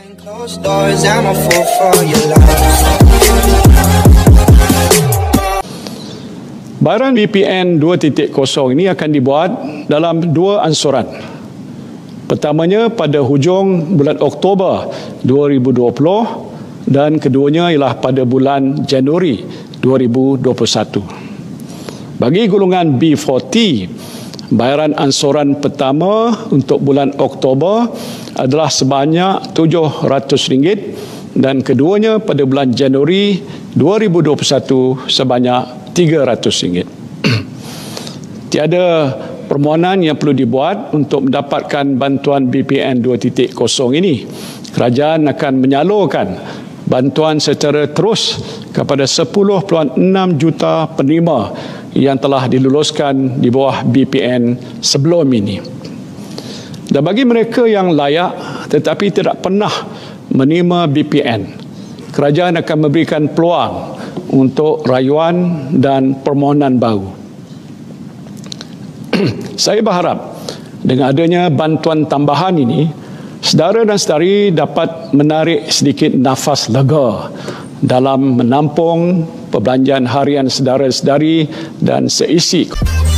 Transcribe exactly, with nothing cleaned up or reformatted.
Bayaran B P N dua titik kosong ini akan dibuat dalam dua ansuran. Pertamanya pada hujung bulan Oktober dua ribu dua puluh dan keduanya ialah pada bulan Januari dua ribu dua puluh satu. Bagi golongan B empat puluh, bayaran ansuran pertama untuk bulan Oktober adalah sebanyak tujuh ratus ringgit dan keduanya pada bulan Januari dua ribu dua puluh satu sebanyak tiga ratus ringgit. Tiada permohonan yang perlu dibuat untuk mendapatkan bantuan B P N dua titik kosong ini. Kerajaan akan menyalurkan bantuan secara terus kepada sepuluh perpuluhan enam juta penerima yang telah diluluskan di bawah B P N sebelum ini. Dan bagi mereka yang layak tetapi tidak pernah menerima B P N, kerajaan akan memberikan peluang untuk rayuan dan permohonan baru. Saya berharap dengan adanya bantuan tambahan ini, saudara dan saudari dapat menarik sedikit nafas lega dalam menampung perbelanjaan harian saudara-saudari dan seisi